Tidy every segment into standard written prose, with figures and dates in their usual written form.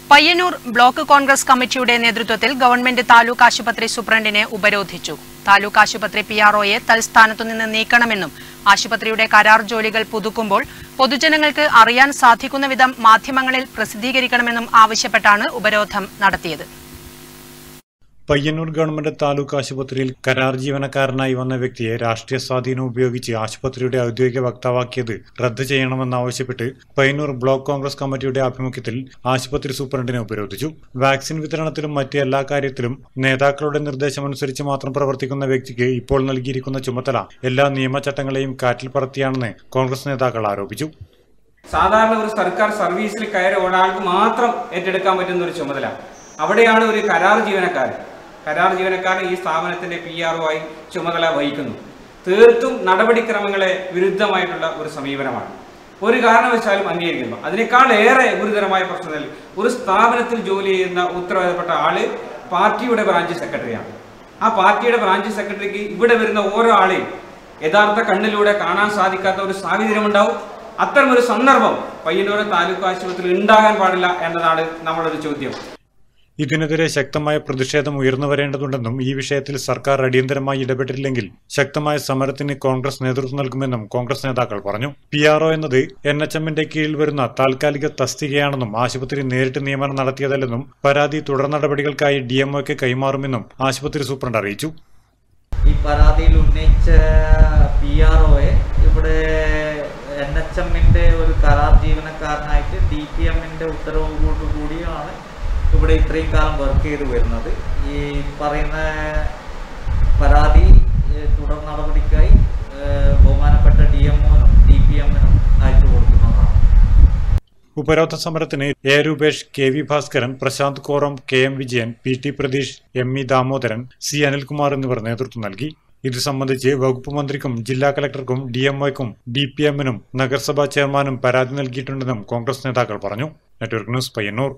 Payyanur block Congress കമ്മിറ്റിയുടെ നേതൃത്വത്തിൽ government taluk ആശുപത്രി സൂപ്രണ്ടിനെ ഉപരോധിച്ചു. താലൂക്ക് ആശുപത്രി പിആർഒയെ തൽസ്ഥാനത്തുനിന്ന് നീക്കണമെന്നും ആശുപത്രിയുടെ കരാർ ജോലികൾ പുതുക്കുമ്പോൾ പൊതുജനങ്ങൾക്ക് അറിയാൻ സാധിക്കുന്ന വിധം മാധ്യമങ്ങളിൽ പ്രസിദ്ധീകരിക്കണമെന്നും ആവശ്യപ്പെട്ടാണ് ഉപരോധം നടത്തിയത്. പയ്യന്നൂർ ഗവൺമെന്റ് താലൂക്ക് ആശുപത്രിയിൽ കരാർ ജീവനക്കാരനായി വന്ന വ്യക്തിയെ രാഷ്ട്രീയ സ്വാധീനം ഉപയോഗിച്ച് ആശുപത്രിയുടെ ഔദ്യോഗിക വക്താവാക്കിയത് റദ്ദ് ചെയ്യണമെന്നാവശ്യപ്പെട്ട് പയ്യന്നൂർ ബ്ലോക്ക് കോൺഗ്രസ് കമ്മിറ്റിയുടെ ആഭിമുഖ്യത്തിൽ ആശുപത്രി സൂപ്രണ്ടിനെ ഉപരോധിച്ചു. വാക്സിൻ വിതരണത്തിലും മറ്റ് എല്ലാ കാര്യത്തിലും നേതാക്കളുടെ നിർദ്ദേശമനുസരിച്ച് മാത്രം പ്രവർത്തിക്കുന്ന വ്യക്തിക്ക് ഇപ്പോൾ നൽകിയിരിക്കുന്ന ചുമതല എല്ലാ നിയമചട്ടങ്ങളെയും കാറ്റിൽ പറത്തിയാണെന്ന് കോൺഗ്രസ് നേതാക്കൾ ആരോപിച്ചു. സാധാരണ ഒരു സർക്കാർ സർവീസിൽ കയറി ഒരാൾക്ക് മാത്രം ഏറ്റെടുക്കാൻ പറ്റുന്ന ഒരു ചുമതല, അവിടെയാണ് ഒരു കരാർ ജീവനക്കാരൻ ഈ സ്ഥാപനത്തിന്റെ പിആർഒ ആയി ചുമതല വഹിക്കുന്നു. തീർത്തും നടപടിക്രമങ്ങളെ വിരുദ്ധമായിട്ടുള്ള ഒരു സമീപനമാണ്. ഒരു കാരണവശാലും അംഗീകരിക്കുന്നു. അതിനേക്കാൾ ഏറെ ഗുരുതരമായ പ്രശ്നത്തിൽ ഒരു സ്ഥാപനത്തിൽ ജോലി ചെയ്യുന്ന ഉത്തരവാദപ്പെട്ട ആള് പാർട്ടിയുടെ ബ്രാഞ്ച് സെക്രട്ടറിയാണ്. ആ പാർട്ടിയുടെ ബ്രാഞ്ച് സെക്രട്ടറിക്ക് ഇവിടെ വരുന്ന ഓരോ ആളെയും യഥാർത്ഥ കണ്ണിലൂടെ കാണാൻ സാധിക്കാത്ത ഒരു സാഹചര്യം ഉണ്ടാവും. അത്തരമൊരു സന്ദർഭം പയ്യന്നൂർ താലൂക്ക് ആശുപത്രിയിൽ ഉണ്ടാകാൻ പാടില്ല എന്നതാണ് നമ്മളൊരു ചോദ്യം. ഇതിനെതിരെ ശക്തമായ പ്രതിഷേധം ഉയർന്നു വരേണ്ടതുണ്ടെന്നും ഈ വിഷയത്തിൽ സർക്കാർ അടിയന്തരമായി ഇടപെട്ടില്ലെങ്കിൽ ശക്തമായ സമരത്തിന് കോൺഗ്രസ് നേതൃത്വം നൽകുമെന്നും കോൺഗ്രസ് നേതാക്കൾ പറഞ്ഞു. പിആർഒ എന്നത് NHMന്റെ കീഴിൽ വരുന്ന താൽക്കാലിക തസ്തികയാണെന്നും ആശുപത്രി നേരിട്ട് നിയമനം നടത്തിയതല്ലെന്നും പരാതി തുടർ നടപടികൾക്കായി DMOക്ക് കൈമാറുമെന്നും ആശുപത്രി സൂപ്രണ്ട് അറിയിച്ചു. ഈ പരാതിയിൽ ഉന്നയിച്ച പിആർഒയെ ഇവിടെ NHMന്റെ ഒരു കരാർ ജീവനക്കാരനായിട്ട് DPMന്റെ ഉത്തരവോടുകൂടിയാണ് ഇവിടെ ഇത്രയും കാലം വർക്ക് ചെയ്ത് വരുന്നത്. ഈ പറയുന്ന പരാതി തുടർ നടപടിക്കായി ബഹുമാനപ്പെട്ട DMOനും DPMനും അയച്ചു കൊടുക്കുന്നതാണ്. ഉപരോധ സമരത്തിന് A. Rupesh, KV Bhaskaran, Prashanth Korom, KM Vijayan, PT Pratheesh, ME Damodaran, C. Anilkumar എന്നിവർ നേതൃത്വം നൽകി. ഇത് സംബന്ധിച്ച് വകുപ്പ് മന്ത്രിക്കും ജില്ലാ കളക്ടർക്കും DMOയ്ക്കും DPMനും നഗരസഭാ ചെയർമാനും പരാതി നൽകിയിട്ടുണ്ടെന്നും കോൺഗ്രസ് നേതാക്കൾ പറഞ്ഞു. Network news, Payyanur.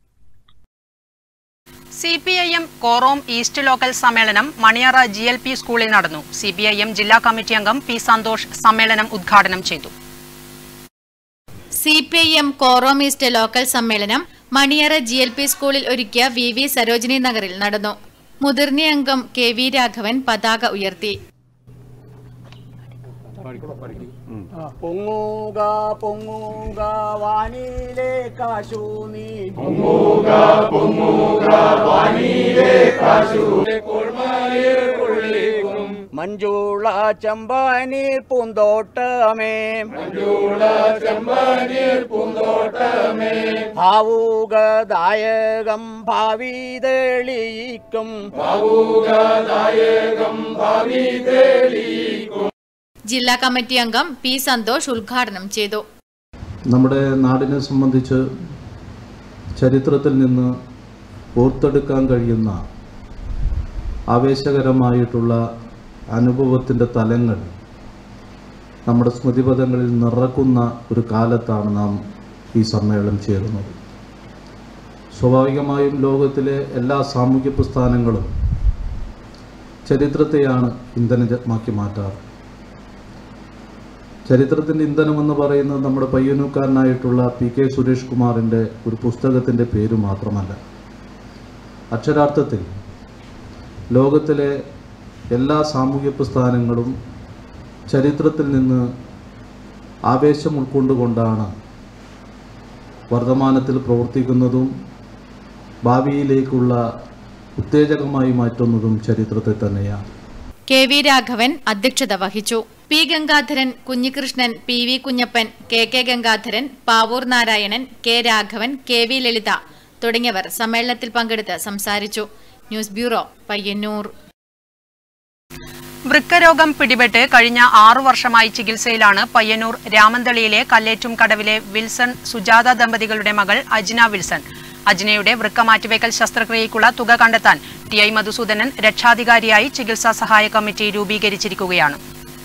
CPIM Korom east local സമ്മേളനം മണിയറ GLP സ്കൂളിൽ നടന്നു. CPIM ജില്ലാ കമ്മിറ്റി അംഗം P. സന്തോഷ് സമ്മേളനം ഉദ്ഘാടനം ചെയ്തു. CPIM കോറോം ഈസ്റ്റ് ലോക്കൽ സമ്മേളനം മണിയറ GLP സ്കൂളിൽ ഒരുക്കിയ VV സരോജിനി നഗറിൽ നടന്നു. മുതിർന്ന അംഗം KV രാഘവൻ പതാക ഉയർത്തി. പൊങ്ങുക പൊങ്ങുക വാനിലേക്കാശു നീ മഞ്ജുള ചെമ്പനീർ പൂന്തോട്ടമേ ഭാവുകദായകം ഭാവി തെളിയിക്കും ജില്ലാ കമ്മിറ്റി അംഗം P. സന്തോഷ് ഉദ്ഘാടനം ചെയ്തു. നമ്മുടെ നാടിനെ സംബന്ധിച്ച് ചരിത്രത്തിൽ നിന്ന് ഓർത്തെടുക്കാൻ കഴിയുന്ന ആവേശകരമായിട്ടുള്ള അനുഭവത്തിൻ്റെ തലങ്ങൾ നമ്മുടെ സ്മൃതിപഥങ്ങളിൽ നിറക്കുന്ന ഒരു കാലത്താണ് നാം ഈ സമ്മേളനം ചേരുന്നത്. സ്വാഭാവികമായും ലോകത്തിലെ എല്ലാ സാമൂഹ്യ പ്രസ്ഥാനങ്ങളും ചരിത്രത്തെയാണ് ഇന്ധനമാക്കി മാറ്റാറ്. ചരിത്രത്തിൻ്റെ ഇന്ധനമെന്ന് പറയുന്നത് നമ്മുടെ പയ്യന്നൂർക്കാരനായിട്ടുള്ള PK സുരേഷ് കുമാറിൻ്റെ ഒരു പുസ്തകത്തിൻ്റെ പേര് മാത്രമല്ല, അക്ഷരാർത്ഥത്തിൽ ലോകത്തിലെ എല്ലാ സാമൂഹ്യ പ്രസ്ഥാനങ്ങളും ചരിത്രത്തിൽ നിന്ന് ആവേശം ഉൾക്കൊണ്ടുകൊണ്ടാണ് വർത്തമാനത്തിൽ പ്രവർത്തിക്കുന്നതും ഭാവിയിലേക്കുള്ള ഉത്തേജകമായി മാറ്റുന്നതും ചരിത്രത്തെ തന്നെയാണ്. KV രാഘവൻ അധ്യക്ഷത വഹിച്ചു. P. Gangadharan, Kunhikrishnan, PV Kunjappan, KK Gangadharan, Pavoor Narayanan, K. Raghavan, KV ലളിത തുടങ്ങിയവർ സമ്മേളനത്തിൽ പങ്കെടുത്ത് സംസാരിച്ചു. News bureau, Payyanur. വൃക്കരോഗം പിടിപെട്ട് കഴിഞ്ഞ 6 വർഷമായി ചികിത്സയിലാണ് പയ്യന്നൂർ രാമന്തളിയിലെ കല്ലേറ്റും കടവിലെ വിൽസൺ സുജാത ദമ്പതികളുടെ മകൾ അജ്ന വിൽസൺ. അജ്നയുടെ വൃക്ക മാറ്റിവെക്കൽ ശസ്ത്രക്രിയയ്ക്കുള്ള തുക കണ്ടെത്താൻ TI മധുസൂദനൻ രക്ഷാധികാരിയായി ചികിത്സാ സഹായ കമ്മിറ്റി രൂപീകരിച്ചിരിക്കുകയാണ്.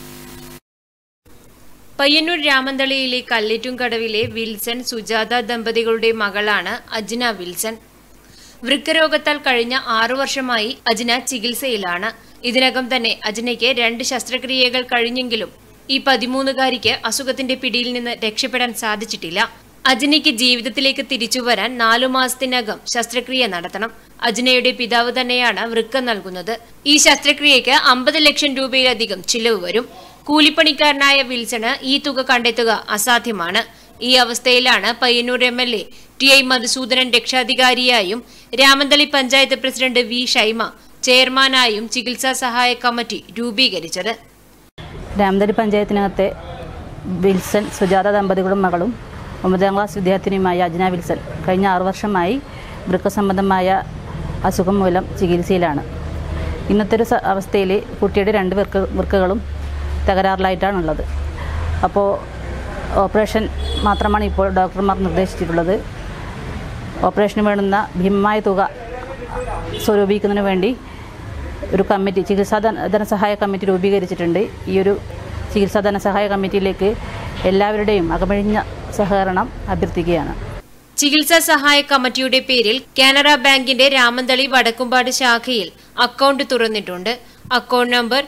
പയ്യന്നൂർ രാമന്തളിയിലെ കല്ലേറ്റുംകടവിലെ വിൽസൺ സുജാത ദമ്പതികളുടെ മകളാണ് അജ്ന വിൽസൺ. വൃക്കരോഗത്താൽ കഴിഞ്ഞ 6 വർഷമായി അജ്ന ചികിത്സയിലാണ്. ഇതിനകം തന്നെ അജ്നയ്ക്ക് 2 ശസ്ത്രക്രിയകൾ കഴിഞ്ഞെങ്കിലും ഈ 13-കാരിക്ക് അസുഖത്തിന്റെ പിടിയിൽ നിന്ന് രക്ഷപ്പെടാൻ സാധിച്ചിട്ടില്ല. അജ്നയ്ക്ക് ജീവിതത്തിലേക്ക് തിരിച്ചുവരാൻ 4 മാസത്തിനകം ശസ്ത്രക്രിയ നടത്തണം. അജ്നയുടെ പിതാവ് തന്നെയാണ് വൃക്ക നൽകുന്നത്. ഈ ശസ്ത്രക്രിയയ്ക്ക് 50 ലക്ഷം രൂപയിലധികം ചിലവ് വരും. കൂലിപ്പണിക്കാരനായ വിൽസണ് ഈ തുക കണ്ടെത്തുക അസാധ്യമാണ്. ഈ അവസ്ഥയിലാണ് പയ്യന്നൂർ MLA TI മധുസൂദനൻ രക്ഷാധികാരിയായും രാമന്തളി പഞ്ചായത്ത് പ്രസിഡന്റ് V ഷൈമ ചെയർമാനായും ചികിത്സാ സഹായ കമ്മിറ്റി രൂപീകരിച്ചത്. രാമന്തളി പഞ്ചായത്തിനകത്തെ വിൽസൺ സുജാത ദമ്പതികളും മകളും 9ാം ക്ലാസ് വിദ്യാർത്ഥിനിയുമായ അജ്ന വിൽസൺ കഴിഞ്ഞ 6 വർഷമായി വൃക്ക സംബന്ധമായ അസുഖം മൂലം ചികിത്സയിലാണ്. ഇന്നത്തെ ഒരു അവസ്ഥയിൽ കുട്ടിയുടെ 2 വൃക്കകളും തകരാറിലായിട്ടാണുള്ളത്. അപ്പോൾ ഓപ്പറേഷൻ മാത്രമാണ് ഇപ്പോൾ ഡോക്ടർമാർ നിർദ്ദേശിച്ചിട്ടുള്ളത്. ഓപ്പറേഷന് വേണ്ടുന്ന ഭീമമായ തുക സ്വരൂപിക്കുന്നതിന് വേണ്ടി ഒരു കമ്മിറ്റി, ചികിത്സാ ധനസഹായ കമ്മിറ്റി രൂപീകരിച്ചിട്ടുണ്ട്. ഈ ഒരു ചികിത്സാ ധനസഹായ കമ്മിറ്റിയിലേക്ക് എല്ലാവരുടെയും അകമഴിഞ്ഞ സഹകരണം അഭ്യർത്ഥിക്കുകയാണ്. ചികിത്സാ സഹായ കമ്മിറ്റിയുടെ പേരിൽ കാനറ ബാങ്കിന്റെ രാമന്തളി വടക്കുംപാട് ശാഖയിൽ അക്കൗണ്ട് തുറന്നിട്ടുണ്ട്. Account number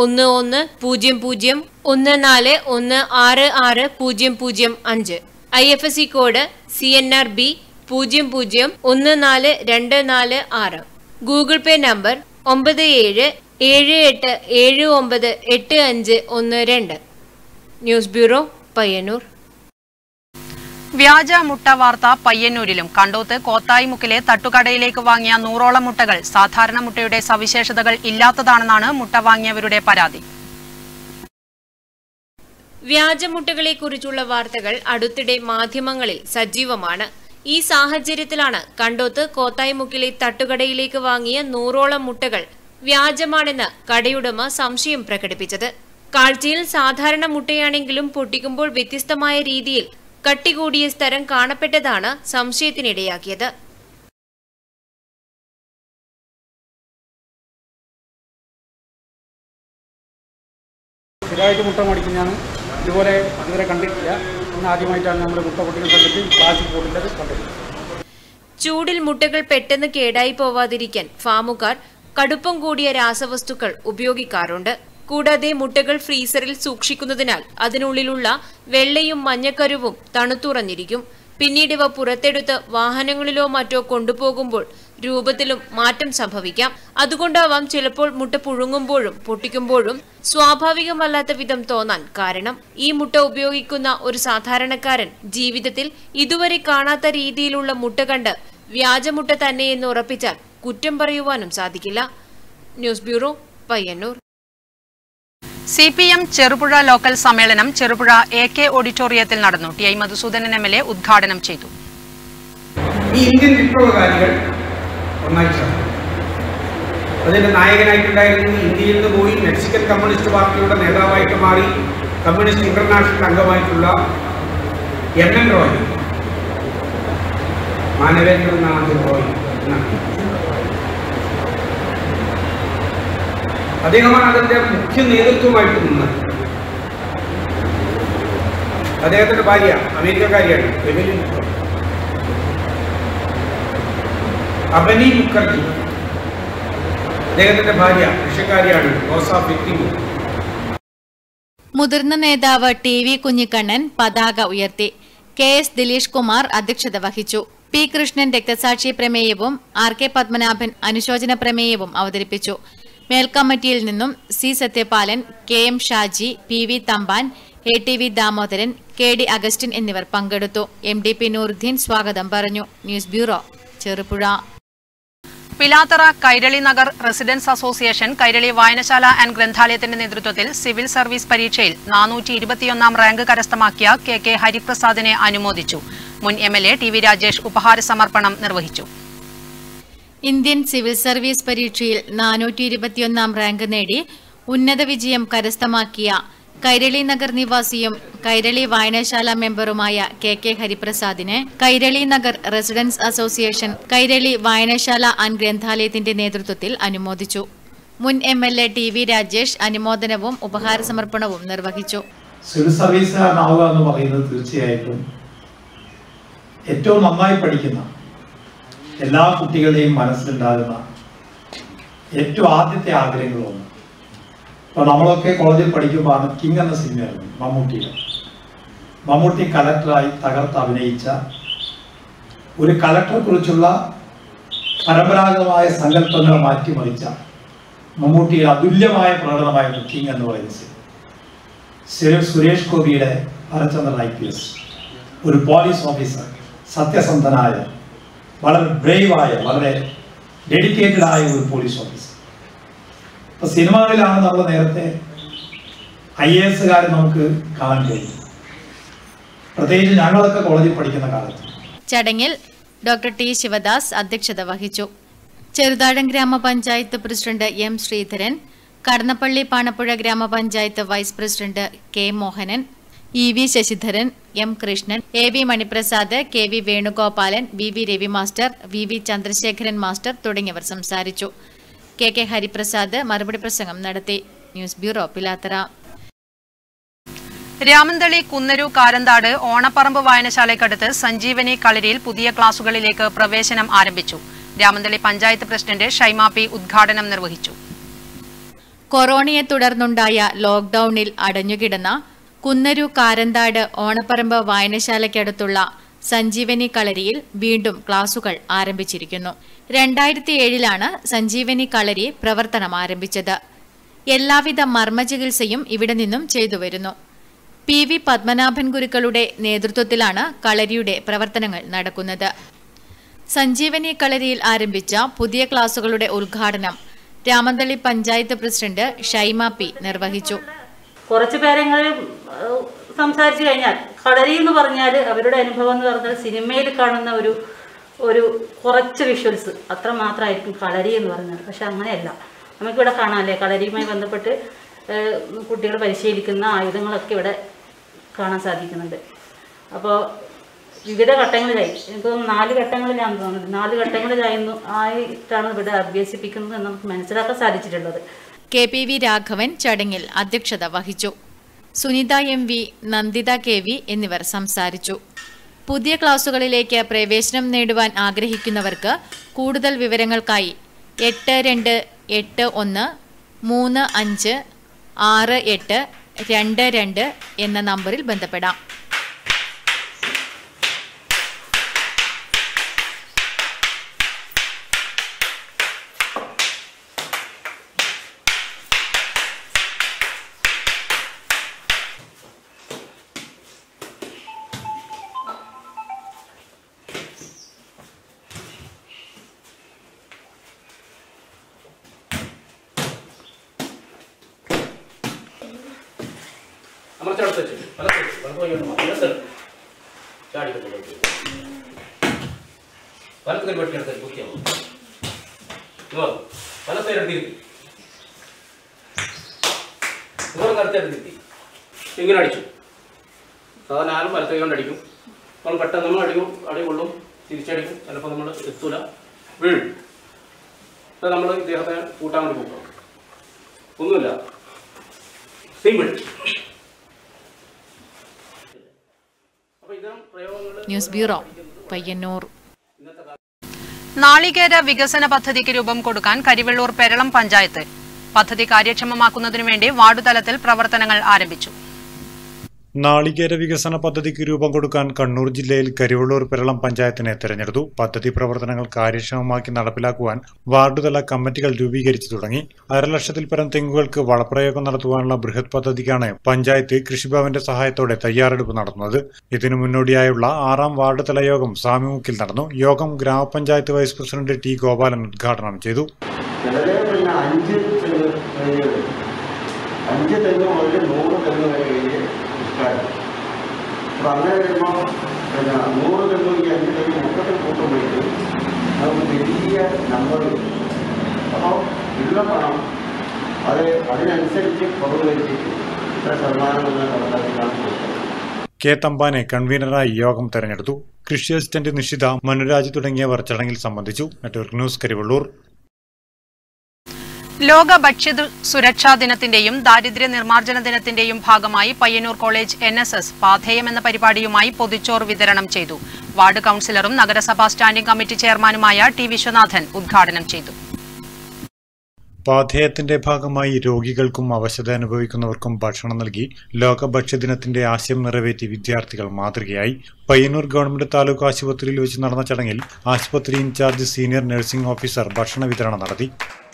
110014166005, IFSC code CNRB 00142446, Google Pay number 9778798512. News bureau, Payyanur. വ്യാജ മുട്ട വാർത്ത പയ്യന്നൂരിലും. കണ്ടോത്ത് കോത്തായിമുക്കിലെ തട്ടുകടയിലേക്ക് വാങ്ങിയ 100ഓളം മുട്ടകൾ സാധാരണ മുട്ടയുടെ സവിശേഷതകൾ ഇല്ലാത്തതാണെന്നാണ് മുട്ട വാങ്ങിയവരുടെ പരാതി. വ്യാജമുട്ടകളെക്കുറിച്ചുള്ള വാർത്തകൾ അടുത്തിടെ മാധ്യമങ്ങളിൽ സജീവമാണ്. ഈ സാഹചര്യത്തിലാണ് കണ്ടോത്ത് കോത്തായിമുക്കിലെ തട്ടുകടയിലേക്ക് വാങ്ങിയ 100ഓളം മുട്ടകൾ വ്യാജമാണെന്ന് കടയുടമ സംശയം പ്രകടിപ്പിച്ചത്. കാഴ്ചയിൽ സാധാരണ മുട്ടയാണെങ്കിലും പൊട്ടിക്കുമ്പോൾ വ്യത്യസ്തമായ രീതിയിൽ കട്ടികൂടിയ സ്ഥലം കാണപ്പെട്ടതാണ് സംശയത്തിനിടയാക്കിയത്. സ്ഥിരമായിട്ട് മുട്ട മേടിക്കുന്നതാണ്. ഇതുപോലെ അതുവരെ കണ്ടിട്ടില്ല. ഇന്ന് ആദ്യമായിട്ടാണ് നമ്മൾ മുട്ട പൊട്ടികൾ കണ്ടിട്ട് പ്ലാസ്റ്റിക് ബോട്ടിലത് കണ്ടത്. ചൂടിൽ മുട്ടകൾ പെട്ടെന്ന് കേടായി പോവാതിരിക്കാൻ ഫാമുകാർ കടുപ്പം കൂടിയ രാസവസ്തുക്കൾ ഉപയോഗിക്കാറുണ്ട്. കൂടാതെ മുട്ടകൾ ഫ്രീസറിൽ സൂക്ഷിക്കുന്നതിനാൽ അതിനുള്ളിലുള്ള വെള്ളയും മഞ്ഞക്കരുവും തണുത്തുറഞ്ഞിരിക്കും. പിന്നീട് ഇവ പുറത്തെടുത്ത് വാഹനങ്ങളിലോ മറ്റോ കൊണ്ടുപോകുമ്പോൾ രൂപത്തിലും മാറ്റം സംഭവിക്കാം. അതുകൊണ്ടാവാം ചിലപ്പോൾ മുട്ട പുഴുങ്ങുമ്പോഴും പൊട്ടിക്കുമ്പോഴും സ്വാഭാവികമല്ലാത്ത വിധം തോന്നാൻ കാരണം. ഈ മുട്ട ഉപയോഗിക്കുന്ന ഒരു സാധാരണക്കാരൻ ജീവിതത്തിൽ ഇതുവരെ കാണാത്ത രീതിയിലുള്ള മുട്ട കണ്ട് വ്യാജമുട്ട തന്നെയെന്ന് ഉറപ്പിച്ചാൽ കുറ്റം പറയുവാനും സാധിക്കില്ല. News bureau, Payyanur. CPM Cherupuzha local സമ്മേളനം ചെറുപുഴ AK ഓഡിറ്റോറിയത്തിൽ നടന്നു. TI മധുസൂദനൻ MLA ഉദ്ഘാടനം ചെയ്തു. ഈ ഇന്ത്യൻ വിപ്ലവകാരികൾ ഒന്നായിട്ട് അതിന്റെ നായകനായിട്ടുണ്ടായിരുന്നു. ഇന്ത്യയിൽ നിന്ന് പോയി മെക്സിക്കൻ കമ്മ്യൂണിസ്റ്റ് പാർട്ടിയുടെ നേതാവായിട്ട് മാറി കമ്മ്യൂണിസ്റ്റ് ഇന്റർനാഷണൽ അംഗമായിട്ടുള്ള MM റോയ്, മാനവേന്ദ്രനാഥ് റോയ് എന്നാണ്. അദ്ദേഹമാണ് അതിന്റെ മുഖ്യ നേതൃത്വമായിട്ട് നിന്നത്. അദ്ദേഹത്തിന്റെ ഭാര്യ അമേരിക്കക്കാരിയാണ് അബനി മുഖർജി. അദ്ദേഹത്തിന്റെ ഭാര്യ കൃഷിക്കാരിയാണ് റോസ ഫിറ്റിംഗ്. മുതിർന്ന നേതാവ് TV കുഞ്ഞിക്കണ്ണൻ പതാക ഉയർത്തി. KS ദിലീഷ് കുമാർ അധ്യക്ഷത വഹിച്ചു. P കൃഷ്ണൻ രക്തസാക്ഷി പ്രമേയവും RK പത്മനാഭൻ അനുശോചന പ്രമേയവും അവതരിപ്പിച്ചു. മേൽക്കമ്മിറ്റിയിൽ നിന്നും C Sathyapalan, KM Shaji, PV Thampan, ATV Damodaran, KD Augustine എന്നിവർ പങ്കെടുത്തു. MDP നൂറുദ്ദീൻ സ്വാഗതം പറഞ്ഞു. News bureau, Cherupuzha. Pilathara Kairali Nagar residents association Kairali വായനശാല ആൻഡ് ഗ്രന്ഥാലയത്തിന്റെ നേതൃത്വത്തിൽ സിവിൽ സർവീസ് പരീക്ഷയിൽ 421 റാങ്ക് കരസ്ഥമാക്കിയ KK ഹരിപ്രസാദിനെ അനുമോദിച്ചു. മുൻ MLA TV രാജേഷ് ഉപഹാര സമർപ്പണം നിർവഹിച്ചു. ഇന്ത്യൻ സിവിൽ സർവീസ് പരീക്ഷയിൽ 421 റാങ്ക് നേടി ഉന്നത വിജയം കരസ്ഥമാക്കിയ കൈരളി നഗർ നിവാസിയും കൈരളി വായനശാല മെമ്പറുമായ KK ഹരിപ്രസാദിനെ കൈരളി നഗർ റെസിഡൻസ് അസോസിയേഷൻ കൈരളി വായനശാല ആൻഡ് ഗ്രന്ഥാലയത്തിന്റെ നേതൃത്വത്തിൽ അനുമോദിച്ചു. മുൻ MLA TV രാജേഷ് അനുമോദനവും ഉപഹാര സമർപ്പണവും നിർവഹിച്ചു. സിവിൽ സർവീസുകാരനാവുക എന്ന് പറയുന്നത് തീർച്ചയായിട്ടും ഏറ്റവും നന്നായി പഠിക്കുന്ന എല്ലാ കുട്ടികളുടെയും മനസ്സിലുണ്ടാകുന്ന ഏറ്റവും ആദ്യത്തെ ആഗ്രഹങ്ങളൊന്ന്. ഇപ്പോൾ നമ്മളൊക്കെ കോളേജിൽ പഠിക്കുമ്പോഴാണ് കിങ് എന്ന സിനിമയായിരുന്നു മമ്മൂട്ടിയുടെ. മമ്മൂട്ടി കലക്ടറായി തകർത്ത് അഭിനയിച്ച ഒരു കലക്ടറെക്കുറിച്ചുള്ള പരമ്പരാഗതമായ സങ്കല്പങ്ങളെ മാറ്റിമറിച്ച മമ്മൂട്ടിയുടെ അതുല്യമായ പ്രകടനമായ ബുക്കിംഗ് എന്ന് പറയുന്നത് സുരേഷ് ഗോപിയുടെ ഭരചന്ദ്രൻ IPS, ഒരു പോലീസ് ഓഫീസർ, സത്യസന്ധനായ, വളരെ ബ്രേവായ, വളരെ ഡെഡിക്കേറ്റഡ് ആയ ഒരു പോലീസ് ഓഫീസർ. ഇപ്പൊ സിനിമകളിലാണ് നമ്മൾ നേരത്തെ IAS നമുക്ക് കാണാൻ കഴിയും, പ്രത്യേകിച്ച് ഞങ്ങളൊക്കെ കോളേജിൽ പഠിക്കുന്ന കാലത്ത്. ചടങ്ങിൽ ഡോക്ടർ ടി ശിവദാസ് അധ്യക്ഷത വഹിച്ചു. ചെറുതാഴം ഗ്രാമപഞ്ചായത്ത് പ്രസിഡന്റ് M ശ്രീധരൻ, കടന്നപ്പള്ളി പാണപ്പുഴ ഗ്രാമപഞ്ചായത്ത് vice president K Mohanan, EV Sasidharan, M Krishnan, AV Maniprasad, KV Venugopalan, VV Ravi master, VV Chandrasekharan master തുടങ്ങിയവർ സംസാരിച്ചു. KK ഹരിപ്രസാദ് മറുപടി പ്രസംഗം നടത്തി. News bureau Pilathara. രാമന്തളി കുന്നരു കാരന്താട് ഓണപ്പറമ്പ് വായനശാലയ്ക്കടുത്ത് സഞ്ജീവനി കളരിയിൽ പുതിയ ക്ലാസുകളിലേക്ക് പ്രവേശനം ആരംഭിച്ചു. രാമന്തളി പഞ്ചായത്ത് പ്രസിഡന്റ് ഷൈമ P ഉദ്ഘാടനം നിർവഹിച്ചു. കൊറോണയെ തുടർന്നുണ്ടായ ലോക്ഡൌണിൽ അടഞ്ഞുകിടന്ന കുന്നരു കാരന്താട് ഓണപ്പറമ്പ് വായനശാലയ്ക്കടുത്തുള്ള സഞ്ജീവനി കളരിയിൽ വീണ്ടും ക്ലാസുകൾ ആരംഭിച്ചിരിക്കുന്നു. 2007 സഞ്ജീവനി കളരി പ്രവർത്തനം ആരംഭിച്ചത്. എല്ലാവിധ മർമ്മചികിത്സയും ഇവിടെ നിന്നും ചെയ്തുവരുന്നു. PV പത്മനാഭൻ ഗുരുക്കളുടെ നേതൃത്വത്തിലാണ് കളരിയുടെ പ്രവർത്തനങ്ങൾ നടക്കുന്നത്. സഞ്ജീവനി കളരിയിൽ ആരംഭിച്ച പുതിയ ക്ലാസുകളുടെ ഉദ്ഘാടനം രാമന്തളി പഞ്ചായത്ത് പ്രസിഡന്റ് ഷൈമ P നിർവഹിച്ചു. കുറച്ച് പേരെങ്കിലും സംസാരിച്ചു കഴിഞ്ഞാൽ കളരി എന്ന് പറഞ്ഞാൽ അവരുടെ അനുഭവം എന്ന് പറഞ്ഞാൽ സിനിമയിൽ കാണുന്ന ഒരു കുറച്ച് വിഷ്വൽസ് അത്ര മാത്രമായിരിക്കും കളരി എന്ന് പറഞ്ഞാൽ. പക്ഷെ അങ്ങനെയല്ല, നമുക്കിവിടെ കാണാമല്ലേ കളരിയുമായി ബന്ധപ്പെട്ട് കുട്ടികൾ പരിശീലിക്കുന്ന ആയുധങ്ങളൊക്കെ ഇവിടെ കാണാൻ സാധിക്കുന്നുണ്ട്. അപ്പോൾ വിവിധ ഘട്ടങ്ങളിലായി, എനിക്ക് തോന്നുന്നു 4 ഘട്ടങ്ങളിലാണെന്ന് തോന്നുന്നത്, 4 ഘട്ടങ്ങളിലായിട്ടാണ് ഇവിടെ അഭ്യസിപ്പിക്കുന്നത് എന്ന് നമുക്ക് മനസ്സിലാക്കാൻ സാധിച്ചിട്ടുള്ളത്. KPV രാഘവൻ ചടങ്ങിൽ അധ്യക്ഷത വഹിച്ചു. സുനിത MV, നന്ദിത KV എന്നിവർ സംസാരിച്ചു. പുതിയ ക്ലാസുകളിലേക്ക് പ്രവേശനം നേടുവാൻ ആഗ്രഹിക്കുന്നവർക്ക് കൂടുതൽ വിവരങ്ങൾക്കായി 8281356822 എന്ന നമ്പറിൽ ബന്ധപ്പെടാം. ഇങ്ങനെ അടിച്ചു. സാധാരണ ആരും വലത്തെ കൊണ്ട് അടിക്കും. നമ്മൾ പെട്ടെന്ന് നമ്മൾ അടികൊള്ളും, തിരിച്ചടിക്കും, ചിലപ്പോൾ നമ്മൾ എത്തൂല, വീഴും. അത് നമ്മൾ ഇദ്ദേഹത്തെ കൂട്ടാൻ വേണ്ടി പോകും. ഒന്നുമില്ല, സിമ്പിൾ. News bureau, Payyanur. നാളികേര വികസന പദ്ധതിക്ക് രൂപം കൊടുക്കാൻ കരിവെള്ളൂർ പെരളം പഞ്ചായത്ത് പദ്ധതി കാര്യക്ഷമമാക്കുന്നതിനു വേണ്ടി വാർഡുതലത്തിൽ പ്രവർത്തനങ്ങൾ ആരംഭിച്ചു. നാളികേര വികസന പദ്ധതിക്ക് രൂപം കൊടുക്കാൻ കണ്ണൂർ ജില്ലയിൽ കരിവള്ളൂർ പെരളം പഞ്ചായത്തിനെ തെരഞ്ഞെടുത്തു. പദ്ധതി പ്രവർത്തനങ്ങൾ കാര്യക്ഷമമാക്കി നടപ്പിലാക്കുവാൻ വാർഡുതല കമ്മിറ്റികൾ രൂപീകരിച്ചു തുടങ്ങി. 1.5 ലക്ഷത്തിൽ പരം തെങ്ങുകൾക്ക് വളപ്രയോഗം നടത്തുവാനുള്ള ബൃഹത് പദ്ധതിക്കാണ് പഞ്ചായത്ത് കൃഷിഭവന്റെ സഹായത്തോടെ തയ്യാറെടുപ്പ് നടത്തുന്നത്. ഇതിനു മുന്നോടിയായുള്ള 6ാം വാർഡ് തല യോഗം സാമിമുക്കിൽ നടന്നു. യോഗം ഗ്രാമപഞ്ചായത്ത് വൈസ് പ്രസിഡന്റ് T ഗോപാലൻ ഉദ്ഘാടനം ചെയ്തു. 5 തെങ്ങ് മുതൽ 100 തെങ്ങ് വരെ അപ്പോൾ അങ്ങനെ വരുമ്പോൾ 100 തെങ്ങും ഈ 5 തെങ്ങും മൊത്തത്തിൽ കൂട്ടുമ്പോഴേക്ക് നമുക്ക് വലിയ നമ്പർ കിട്ടും. അപ്പോൾ ഉള്ള പണം അതിനനുസരിച്ച് കുറവ് വരുത്തിയിട്ട് ഇത്ര ശതമാനം എന്ന കണക്കാക്കിയാണ് കൊടുക്കുന്നത്. K തമ്പാനെ കൺവീനറായി യോഗം തെരഞ്ഞെടുത്തു. കൃഷി അസിസ്റ്റന്റ് നിഷിത, മനുരാജ് തുടങ്ങിയവർ ചടങ്ങിൽ സംബന്ധിച്ചു. Network news, Karivellur. ലോക ഭക്ഷ്യ സുരക്ഷാ ദിനത്തിന്റെയും ദാരിദ്ര്യ നിർമ്മാർജ്ജന ദിനത്തിന്റെയും ഭാഗമായി പയ്യന്നൂർ കോളേജ് NSS പാഥേയം എന്ന പരിപാടിയുമായി പൊതിച്ചോറ് വിതരണം ചെയ്തു. വാർഡ് കൌൺസിലറും നഗരസഭാ സ്റ്റാൻഡിംഗ് കമ്മിറ്റി ചെയർമാനുമായ T വിശ്വനാഥൻ ഉദ്ഘാടനം ചെയ്തു. പാഥേയത്തിന്റെ ഭാഗമായി രോഗികൾക്കും അവശത അനുഭവിക്കുന്നവർക്കും ഭക്ഷണം നൽകി ലോക ഭക്ഷ്യദിനത്തിന്റെ ആശയം നിറവേറ്റി വിദ്യാർത്ഥികൾ മാതൃകയായി. പയ്യന്നൂർ ഗവൺമെന്റ് താലൂക്ക് ആശുപത്രിയിൽ വെച്ച് നടന്ന ചടങ്ങിൽ ആശുപത്രി ഇൻചാർജ് സീനിയർ നഴ്സിംഗ് ഓഫീസർ ഭക്ഷണ വിതരണം നടത്തി.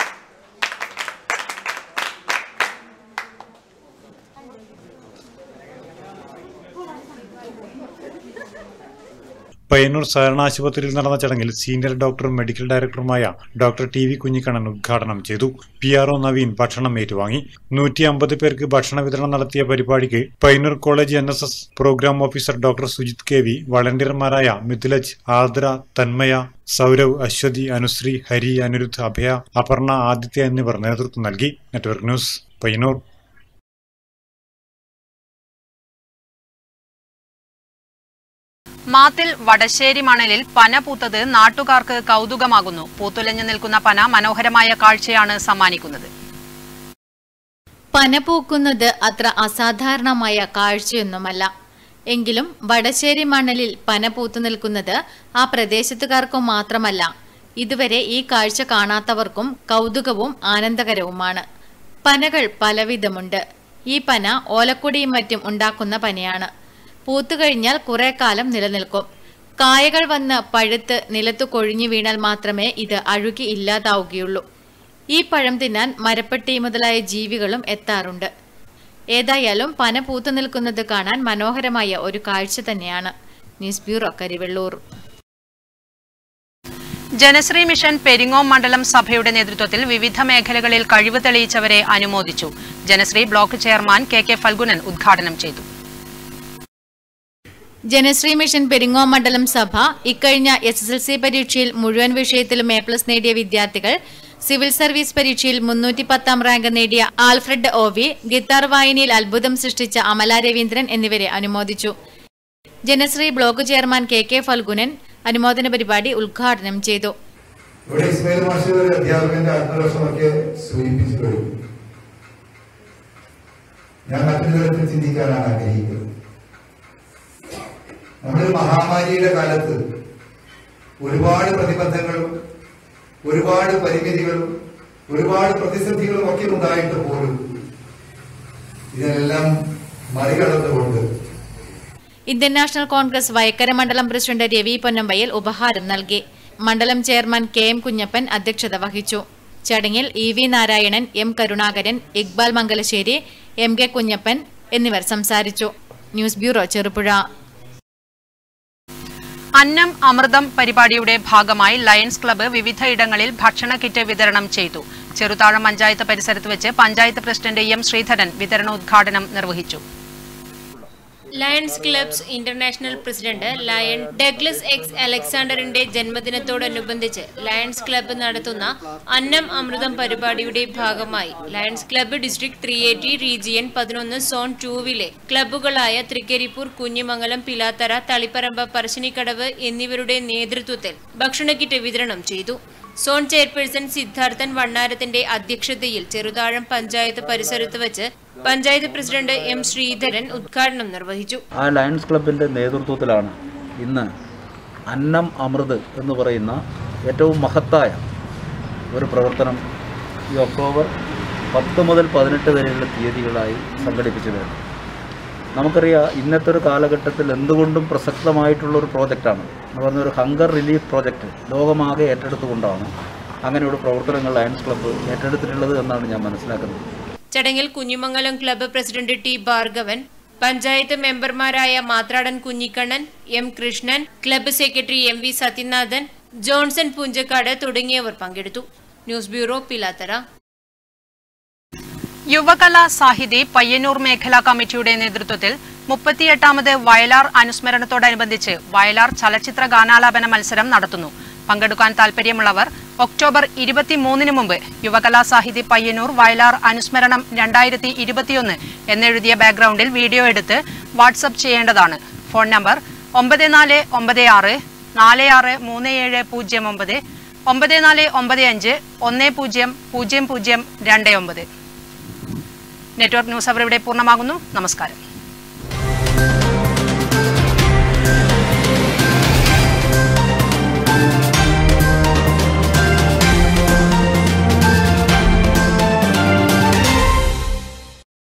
പയ്യന്നൂർ സഹകരണ ആശുപത്രിയിൽ നടന്ന ചടങ്ങിൽ സീനിയർ ഡോക്ടറും മെഡിക്കൽ ഡയറക്ടറുമായ ഡോക്ടർ ടി.വി. കുഞ്ഞിക്കണ്ണൻ ഉദ്ഘാടനം ചെയ്തു. PRO നവീൻ ഭക്ഷണം ഏറ്റുവാങ്ങി. 150 പേർക്ക് ഭക്ഷണ വിതരണം നടത്തിയ പരിപാടിക്ക് Payyanur college NSS program officer doctor Sujith KV, വളണ്ടിയർമാരായ മിഥിലജ്, ആർദ്ര, തന്മയ, സൗരവ്, അശ്വതി, അനുശ്രീ, ഹരി, അനിരുദ്ധ്, അഭയ, അപർണ, ആദിത്യ എന്നിവർ നേതൃത്വം നൽകി. Network news, Payyanur. മാത്തിൽ വടശ്ശേരി മണലിൽ പന പൂത്തത് നാട്ടുകാർക്ക് കൗതുകമാകുന്നു. പൂത്തുലഞ്ഞു നിൽക്കുന്ന പന മനോഹരമായ കാഴ്ചയാണ് സമ്മാനിക്കുന്നത്. പന പൂക്കുന്നത് അത്ര അസാധാരണമായ കാഴ്ചയൊന്നുമല്ല. എങ്കിലും വടശ്ശേരി മണലിൽ പന പൂത്തു നിൽക്കുന്നത് ആ പ്രദേശത്തുകാർക്കും മാത്രമല്ല, ഇതുവരെ ഈ കാഴ്ച കാണാത്തവർക്കും കൗതുകവും ആനന്ദകരവുമാണ്. പനകൾ പലവിധമുണ്ട്. ഈ പന ഓലക്കൊടിയും മറ്റും ഉണ്ടാക്കുന്ന പനയാണ്. പൂത്തുകഴിഞ്ഞാൽ കുറെ കാലം നിലനിൽക്കും. കായകൾ വന്ന് പഴുത്ത് നിലത്തു കൊഴിഞ്ഞു വീണാൽ മാത്രമേ ഇത് അഴുകി ഇല്ലാതാവുകയുള്ളൂ. ഈ പഴം തിന്നാൻ മരപ്പട്ടി മുതലായ ജീവികളും എത്താറുണ്ട്. ഏതായാലും പന പൂത്തു നിൽക്കുന്നത് കാണാൻ മനോഹരമായ ഒരു കാഴ്ച തന്നെയാണ്. News bureau, Karivellur. Janasree mission Peringome മണ്ഡലം സഭയുടെ നേതൃത്വത്തിൽ വിവിധ മേഖലകളിൽ കഴിവ് തെളിയിച്ചവരെ അനുമോദിച്ചു. Janasree block chairman KK Phalgunan ഉദ്ഘാടനം ചെയ്തു. ജനശ്രീ മിഷൻ പെരിങ്ങോം മണ്ഡലം സഭ ഇക്കഴിഞ്ഞ SSLC പരീക്ഷയിൽ മുഴുവൻ വിഷയത്തിലും A+ നേടിയ വിദ്യാർത്ഥികൾ, സിവിൽ സർവീസ് പരീക്ഷയിൽ 310ാം റാങ്ക് നേടിയ ആൽഫ്രഡ് OV, ഗിത്താർ വായനയിൽ അത്ഭുതം സൃഷ്ടിച്ച അമല രവീന്ദ്രൻ എന്നിവരെ അനുമോദിച്ചു. Janasree block chairman KK Phalgunan അനുമോദന പരിപാടി ഉദ്ഘാടനം ചെയ്തു. നമ്മളൊരു മഹാമാരിയുടെ കാലത്ത് ഒരുപാട് പ്രതിബന്ധങ്ങളും ഒരുപാട് പരിമിതികളും ഒരുപാട് പ്രതിസന്ധികളും ഒക്കെ ഉണ്ടായിട്ട് പോലും ഇതിനെല്ലാം മറികടന്നുകൊണ്ട് ഇന്ത്യൻ നാഷണൽ കോൺഗ്രസ് വയക്കര മണ്ഡലം പ്രസിഡന്റ് രവി പൊന്നമ്പയിൽ ഉപഹാരം നൽകി. മണ്ഡലം ചെയർമാൻ KM കുഞ്ഞപ്പൻ അധ്യക്ഷത വഹിച്ചു. ചടങ്ങിൽ EV Narayanan, M Karunakaran, Iqbal Mangalassery, MK Kunhappan എന്നിവർ സംസാരിച്ചു. News bureau, Cherupuzha. അന്നം അമൃതം പരിപാടിയുടെ ഭാഗമായി ലയൺസ് ക്ലബ്ബ് വിവിധയിടങ്ങളിൽ ഭക്ഷണ കിറ്റ് വിതരണം ചെയ്തു. ചെറുതാഴം പഞ്ചായത്ത് പരിസരത്ത് വെച്ച് പഞ്ചായത്ത് പ്രസിഡന്റ് M ശ്രീധരൻ വിതരണോദ്ഘാടനം നിർവഹിച്ചു. Lions Clubs International president lion Douglas X അലക്സാണ്ടറിന്റെ ജന്മദിനത്തോടനുബന്ധിച്ച് ലയൺസ് ക്ലബ്ബ് നടത്തുന്ന അന്നം അമൃതം പരിപാടിയുടെ ഭാഗമായി Lions club district 380 region 11 zone 2വിലെ ക്ലബ്ബുകളായ തൃക്കരിപ്പൂർ, കുഞ്ഞിമംഗലം, പിലാത്തറ, തളിപ്പറമ്പ്, പറശ്ശിനിക്കടവ് എന്നിവരുടെ നേതൃത്വത്തിൽ ഭക്ഷണ കിറ്റ് വിതരണം ചെയ്തു. സോൺ ചെയർപേഴ്സൺ സിദ്ധാർത്ഥൻ വണ്ണാരത്തിന്റെ അധ്യക്ഷതയിൽ ചെറുതാഴം പഞ്ചായത്ത് പരിസരത്ത് വെച്ച് പഞ്ചായത്ത് പ്രസിഡന്റ് M ശ്രീധരൻ ഉദ്ഘാടനം നിർവഹിച്ചു. ആ ലയൺസ് ക്ലബിൻ്റെ നേതൃത്വത്തിലാണ് ഇന്ന് അന്നം അമൃത് എന്ന് പറയുന്ന ഏറ്റവും മഹത്തായ ഒരു പ്രവർത്തനം ഈ ഒക്ടോബർ 10 മുതൽ 18 വരെയുള്ള തീയതികളായി സംഘടിപ്പിച്ചത്. നമുക്കറിയാം, ഇന്നത്തെ ഒരു കാലഘട്ടത്തിൽ എന്തുകൊണ്ടും പ്രസക്തമായിട്ടുള്ളൊരു പ്രോജക്റ്റാണ് എന്ന് പറഞ്ഞൊരു ഹങ്കർ റിലീഫ് പ്രോജക്റ്റ് ലോകമാകെ ഏറ്റെടുത്തുകൊണ്ടാണ് അങ്ങനെയുള്ള പ്രവർത്തനങ്ങൾ ലയൺസ് ക്ലബ്ബ് ഏറ്റെടുത്തിട്ടുള്ളത് എന്നാണ് ഞാൻ മനസ്സിലാക്കുന്നത്. ചടങ്ങിൽ Kunhimangalam club president T Bhargavan, panchayat മെമ്പർമാരായ Mathradan Kunhikannan, M Krishnan, club secretary MV Sathyanathan, Johnson Punchakkad തുടങ്ങിയവർ പങ്കെടുത്തു. News bureau, Pilathara. യുവകലാ സാഹിതി പയ്യന്നൂർ മേഖലാ കമ്മിറ്റിയുടെ നേതൃത്വത്തിൽ 38ാമത് വയലാർ അനുസ്മരണത്തോടനുബന്ധിച്ച് വയലാർ ചലച്ചിത്ര ഗാനാലാപന മത്സരം നടത്തുന്നു. പങ്കെടുക്കാൻ താൽപര്യമുള്ളവർ ഒക്ടോബർ 23 മുമ്പ് യുവകലാ സാഹിതി പയ്യന്നൂർ വയലാർ അനുസ്മരണം 2021 എന്നെഴുതിയ ബാക്ക്ഗ്രൗണ്ടിൽ വീഡിയോ എടുത്ത് വാട്സ്ആപ്പ് ചെയ്യേണ്ടതാണ്. Phone number 9496 463709 9495 100029. നെറ്റ്വർക്ക് ന്യൂസ് അവർ ഇവിടെ പൂർണ്ണമാകുന്നു. നമസ്കാരം.